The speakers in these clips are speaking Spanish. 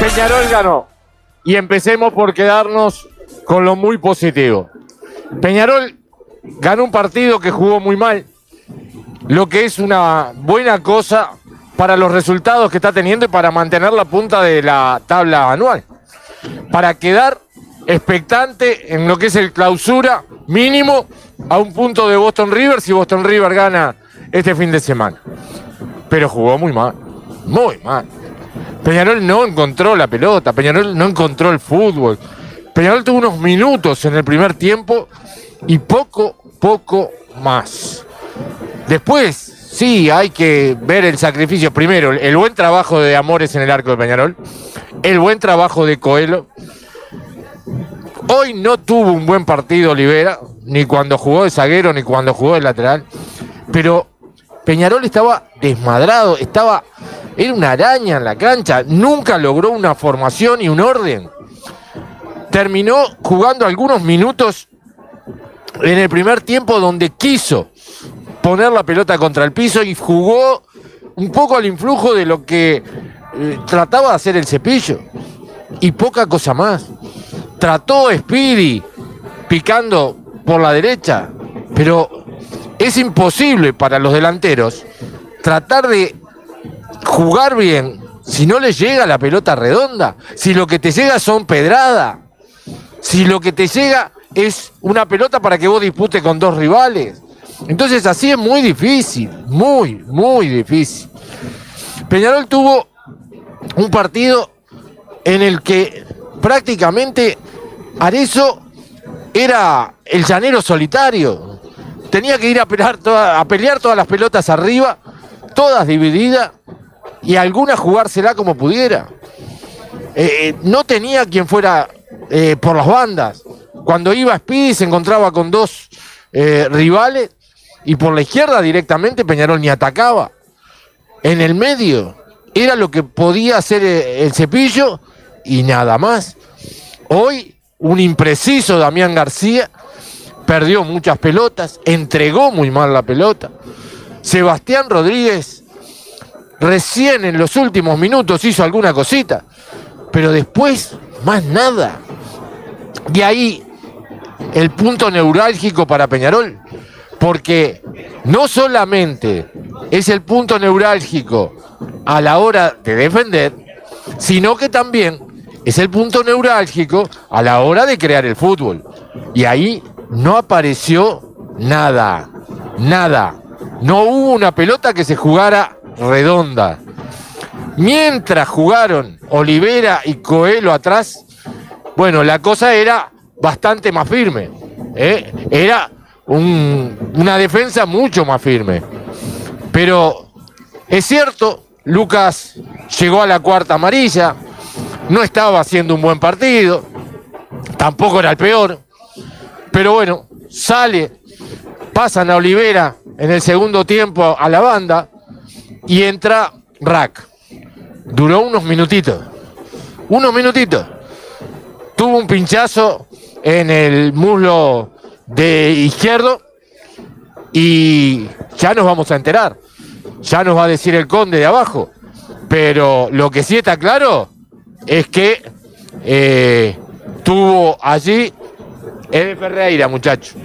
Peñarol ganó. Y empecemos por quedarnos con lo muy positivo. Peñarol ganó un partido que jugó muy mal, lo que es una buena cosa para los resultados que está teniendo y para mantener la punta de la tabla anual. Para quedar expectante en lo que es el clausura mínimo a un punto de Boston River si Boston River gana este fin de semana. Pero jugó muy mal, muy mal. Peñarol no encontró la pelota, Peñarol no encontró el fútbol. Peñarol tuvo unos minutos en el primer tiempo y poco más. Después, sí, hay que ver el sacrificio. Primero, el buen trabajo de Amores en el arco de Peñarol, el buen trabajo de Coelho. Hoy no tuvo un buen partido Olivera, ni cuando jugó de zaguero, ni cuando jugó de lateral, pero Peñarol estaba desmadrado, era una araña en la cancha, nunca logró una formación y un orden. Terminó jugando algunos minutos en el primer tiempo donde quiso poner la pelota contra el piso y jugó un poco al influjo de lo que trataba de hacer el Cepillo y poca cosa más. Trató Speedy picando por la derecha, pero es imposible para los delanteros tratar de jugar bien si no les llega la pelota redonda, si lo que te llega son pedradas, si lo que te llega es una pelota para que vos disputes con dos rivales. Entonces así es muy difícil, muy difícil. Peñarol tuvo un partido en el que prácticamente Arezzo era el llanero solitario. Tenía que ir a pelear todas las pelotas arriba, todas divididas, y algunas jugársela como pudiera. No tenía quien fuera por las bandas. Cuando iba Speedy se encontraba con dos rivales, y por la izquierda directamente Peñarol ni atacaba. En el medio era lo que podía hacer el Cepillo y nada más. Hoy un impreciso Damián García perdió muchas pelotas, entregó muy mal la pelota. Sebastián Rodríguez recién en los últimos minutos hizo alguna cosita, pero después más nada. De ahí el punto neurálgico para Peñarol, porque no solamente es el punto neurálgico a la hora de defender, sino que también es el punto neurálgico a la hora de crear el fútbol. Y ahí no apareció nada. No hubo una pelota que se jugara redonda. Mientras jugaron Olivera y Coelho atrás, bueno, la cosa era bastante más firme. Era una defensa mucho más firme. Pero es cierto, Lucas llegó a la cuarta amarilla, no estaba haciendo un buen partido, tampoco era el peor, pero bueno, sale, pasan a Olivera en el segundo tiempo a la banda y entra Rack. Duró unos minutitos, tuvo un pinchazo en el muslo de izquierdo y ya nos vamos a enterar, ya nos va a decir el conde de abajo, pero lo que sí está claro es que tuvo allí Eder Ferreira, muchacho.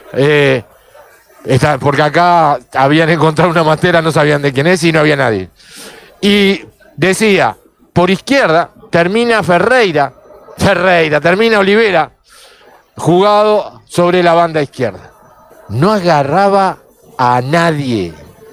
Porque acá habían encontrado una mantera, no sabían de quién es y no había nadie. Y decía, por izquierda termina Ferreira, termina Olivera, jugado sobre la banda izquierda. No agarraba a nadie.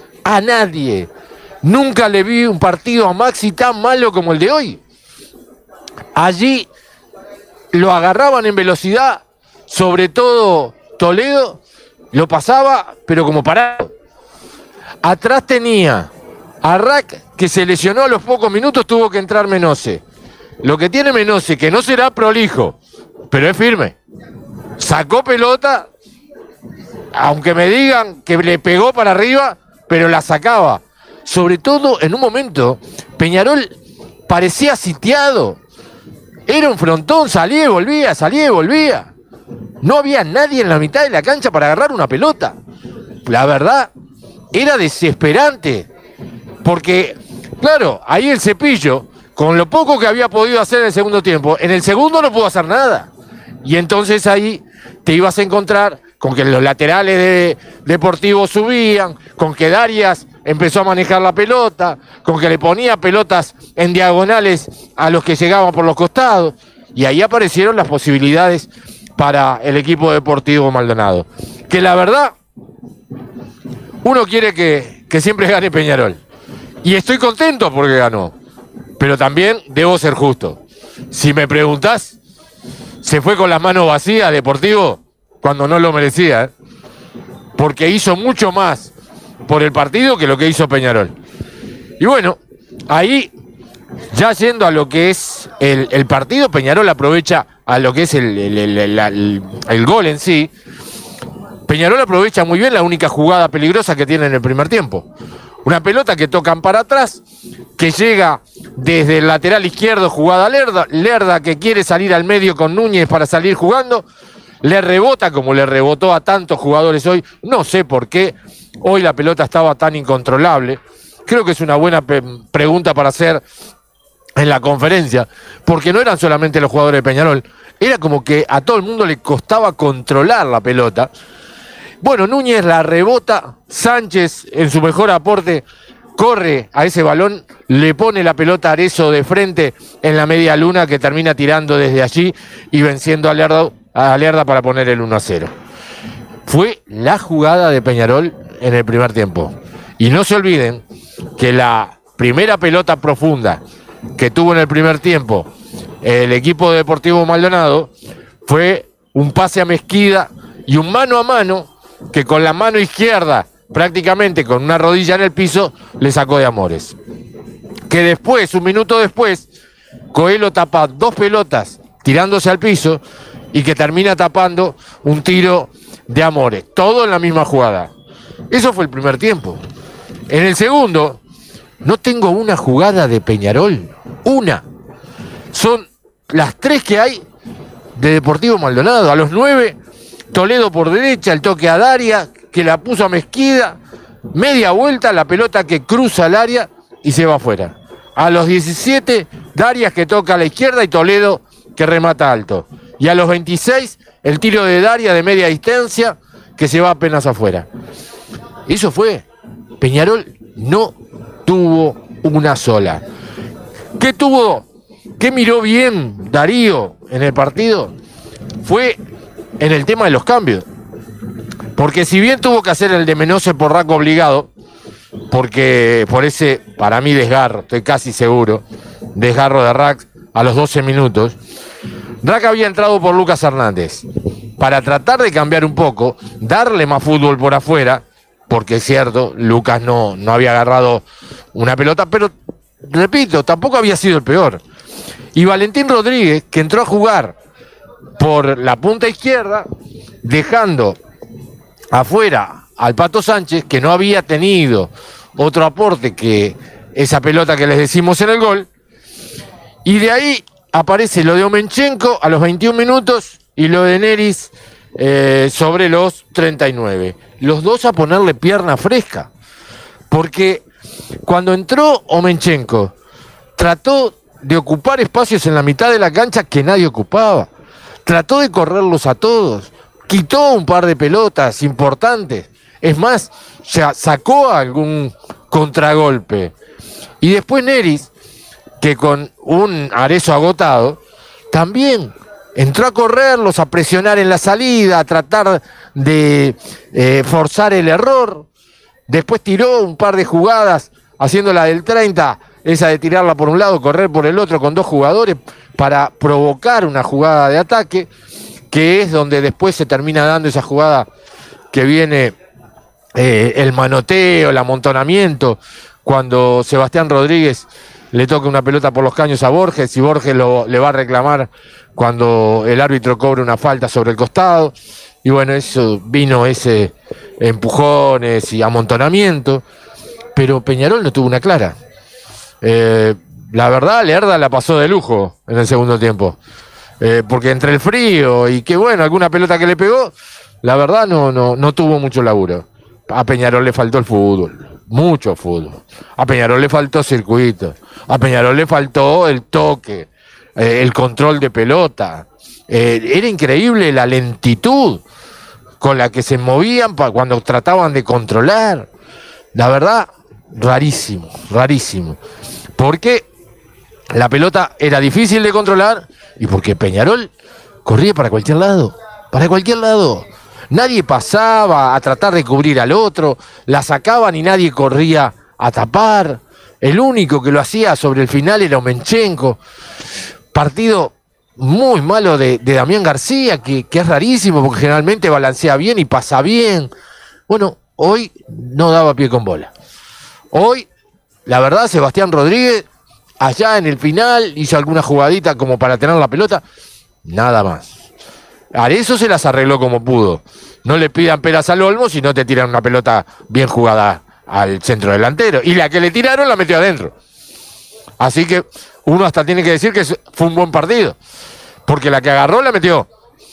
Nunca le vi un partido a Maxi tan malo como el de hoy. Allí lo agarraban en velocidad, sobre todo Toledo, lo pasaba, pero como parado. Atrás tenía a Rack, que se lesionó a los pocos minutos, tuvo que entrar Menose. Lo que tiene Menose, que no será prolijo, pero es firme. Sacó pelota, aunque me digan que le pegó para arriba, pero la sacaba. Sobre todo en un momento, Peñarol parecía sitiado. Era un frontón, salía y volvía. No había nadie en la mitad de la cancha para agarrar una pelota. La verdad, era desesperante. Porque, claro, ahí el Cepillo con lo poco que había podido hacer en el segundo tiempo, en el segundo no pudo hacer nada. Y entonces ahí te ibas a encontrar con que los laterales de Deportivo subían, con que Darias empezó a manejar la pelota, con que le ponía pelotas en diagonales a los que llegaban por los costados. Y ahí aparecieron las posibilidades para el equipo Deportivo Maldonado. Que la verdad, uno quiere que siempre gane Peñarol. Y estoy contento porque ganó. Pero también debo ser justo. Si me preguntás, se fue con las manos vacías Deportivo cuando no lo merecía, ¿eh? Porque hizo mucho más por el partido que lo que hizo Peñarol. Y bueno, ahí, ya yendo a lo que es el partido, Peñarol aprovecha a lo que es el gol en sí. Peñarol aprovecha muy bien la única jugada peligrosa que tiene en el primer tiempo. Una pelota que tocan para atrás, que llega desde el lateral izquierdo, jugada Lerda. Lerda que quiere salir al medio con Núñez para salir jugando. Le rebota como le rebotó a tantos jugadores hoy. No sé por qué hoy la pelota estaba tan incontrolable. Creo que es una buena pregunta para hacer en la conferencia, porque no eran solamente los jugadores de Peñarol. Era como que a todo el mundo le costaba controlar la pelota. Bueno, Núñez la rebota, Sánchez en su mejor aporte corre a ese balón, le pone la pelota a Arezzo de frente en la media luna que termina tirando desde allí y venciendo a Lerda para poner el 1-0. Fue la jugada de Peñarol en el primer tiempo. Y no se olviden que la primera pelota profunda que tuvo en el primer tiempo el equipo de Deportivo Maldonado fue un pase a Mesquida y un mano a mano que con la mano izquierda, prácticamente con una rodilla en el piso, le sacó de Amores. Que después, un minuto después, Coelho tapa dos pelotas tirándose al piso y que termina tapando un tiro de Amores. Todo en la misma jugada. Eso fue el primer tiempo. En el segundo, no tengo una jugada de Peñarol. Una. Son las tres que hay de Deportivo Maldonado. A los 9, Toledo por derecha, el toque a Daria, que la puso a Mesquida, media vuelta, la pelota que cruza el área y se va afuera. A los 17, Darias que toca a la izquierda y Toledo que remata alto. Y a los 26, el tiro de Daria de media distancia que se va apenas afuera. Eso fue. Peñarol no tuvo una sola. ¿Qué tuvo? ¿Qué miró bien Darío en el partido? Fue en el tema de los cambios. Porque si bien tuvo que hacer el de Menose por Raco obligado, porque por ese, para mí, desgarro, estoy casi seguro, desgarro de Rack a los 12 minutos, Rack había entrado por Lucas Hernández para tratar de cambiar un poco, darle más fútbol por afuera, porque es cierto, Lucas no había agarrado una pelota, pero repito, tampoco había sido el peor. Y Valentín Rodríguez, que entró a jugar por la punta izquierda, dejando afuera al Pato Sánchez, que no había tenido otro aporte que esa pelota que les decimos en el gol, y de ahí aparece lo de Omenchenko a los 21 minutos y lo de Neris sobre los 39. Los dos a ponerle pierna fresca, porque cuando entró Omenchenko trató de ocupar espacios en la mitad de la cancha que nadie ocupaba, trató de correrlos a todos, quitó un par de pelotas importantes, es más, ya sacó algún contragolpe. Y después Neris, que con un Arezzo agotado, también entró a correrlos, a presionar en la salida, a tratar de forzar el error. Después tiró un par de jugadas, haciendo la del 30, esa de tirarla por un lado, correr por el otro con dos jugadores, para provocar una jugada de ataque, que es donde después se termina dando esa jugada que viene el manoteo, el amontonamiento, cuando Sebastián Rodríguez le toca una pelota por los caños a Borges y Borges le va a reclamar cuando el árbitro cobra una falta sobre el costado. Y bueno, eso vino ese empujones y amontonamiento, pero Peñarol no tuvo una clara. La verdad, Lerda la pasó de lujo en el segundo tiempo, porque entre el frío y que bueno, alguna pelota que le pegó, la verdad no tuvo mucho laburo. A Peñarol le faltó el fútbol. mucho fútbol. A Peñarol le faltó circuito, a Peñarol le faltó el toque, el control de pelota. Era increíble la lentitud con la que se movían cuando trataban de controlar. La verdad, rarísimo, rarísimo. Porque la pelota era difícil de controlar y porque Peñarol corría para cualquier lado, para cualquier lado. Nadie pasaba a tratar de cubrir al otro, la sacaban y nadie corría a tapar. El único que lo hacía sobre el final era Omenchenko. Partido muy malo de Damián García, que es rarísimo porque generalmente balancea bien y pasa bien. Bueno, hoy no daba pie con bola. Hoy, la verdad, Sebastián Rodríguez, allá en el final, hizo alguna jugadita como para tener la pelota, nada más. Arezzo se las arregló como pudo. No le pidan peras al olmo si no te tiran una pelota bien jugada al centro delantero. Y la que le tiraron la metió adentro. Así que uno hasta tiene que decir que fue un buen partido. Porque la que agarró la metió.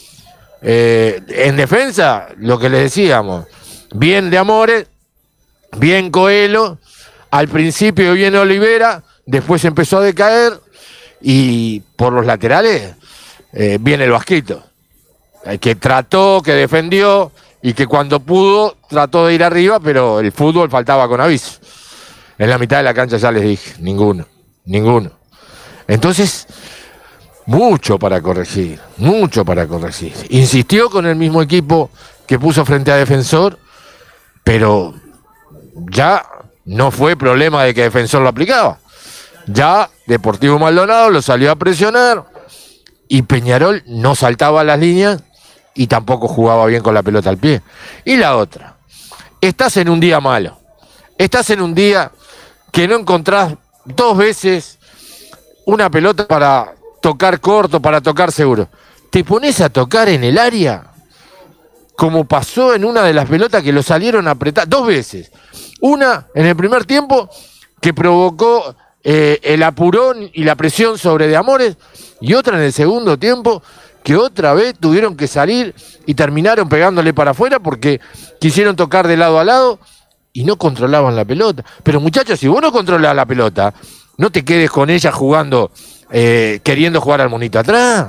En defensa, lo que le decíamos, bien de Amores, bien Coelho, al principio bien Olivera, después empezó a decaer y por los laterales bien el Vasquito. Que trató, que defendió y que cuando pudo trató de ir arriba, pero el fútbol faltaba con aviso. En la mitad de la cancha ya les dije, ninguno. Entonces, mucho para corregir. Insistió con el mismo equipo que puso frente a Defensor, pero ya no fue problema de que Defensor lo aplicaba. Ya Deportivo Maldonado lo salió a presionar y Peñarol no saltaba las líneas y tampoco jugaba bien con la pelota al pie. Y la otra, estás en un día malo, estás en un día que no encontrás 2 veces una pelota para tocar corto, para tocar seguro. Te pones a tocar en el área, como pasó en una de las pelotas que lo salieron a apretar 2 veces. Una en el primer tiempo que provocó el apurón y la presión sobre De Amores, y otra en el segundo tiempo que otra vez tuvieron que salir y terminaron pegándole para afuera porque quisieron tocar de lado a lado y no controlaban la pelota. Pero muchachos, si vos no controlas la pelota, no te quedes con ella jugando, queriendo jugar al monito atrás.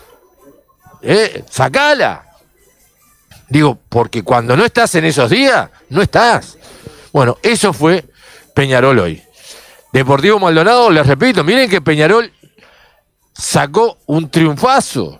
Sacala. Digo, porque cuando no estás en esos días, no estás. Bueno, eso fue Peñarol hoy. Deportivo Maldonado, les repito, miren que Peñarol sacó un triunfazo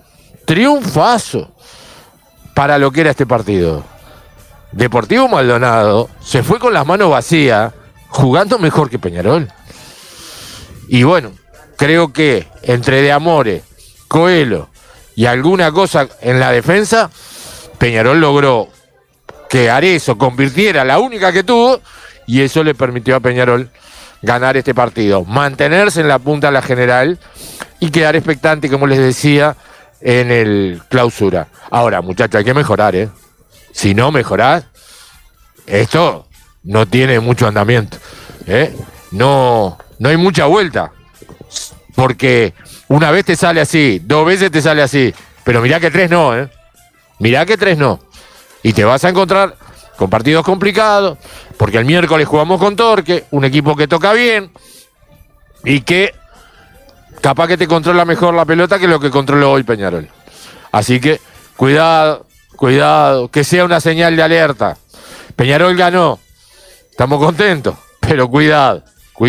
para lo que era este partido. Deportivo Maldonado se fue con las manos vacías, jugando mejor que Peñarol. Y bueno, creo que entre De Amores, Coelho y alguna cosa en la defensa, Peñarol logró que Arezzo convirtiera la única que tuvo y eso le permitió a Peñarol ganar este partido, mantenerse en la punta de la general y quedar expectante, como les decía, en el clausura. Ahora, muchachos, hay que mejorar, ¿eh? Si no mejorás, esto no tiene mucho andamiento, ¿eh? No hay mucha vuelta, porque una vez te sale así, 2 veces te sale así, pero mirá que 3 no, ¿eh? Mirá que 3 no. Y te vas a encontrar con partidos complicados, porque el miércoles jugamos con Torque, un equipo que toca bien y que capaz que te controla mejor la pelota que lo que controló hoy Peñarol. Así que cuidado, que sea una señal de alerta. Peñarol ganó, estamos contentos, pero cuidado.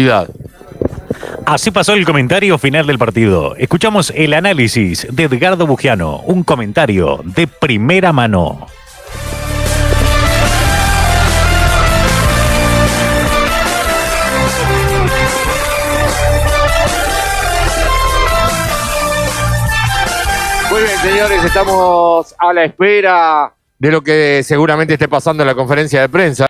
Así pasó el comentario final del partido. Escuchamos el análisis de Edgardo Bugiano, un comentario de primera mano. Muy bien, señores, estamos a la espera de lo que seguramente esté pasando en la conferencia de prensa.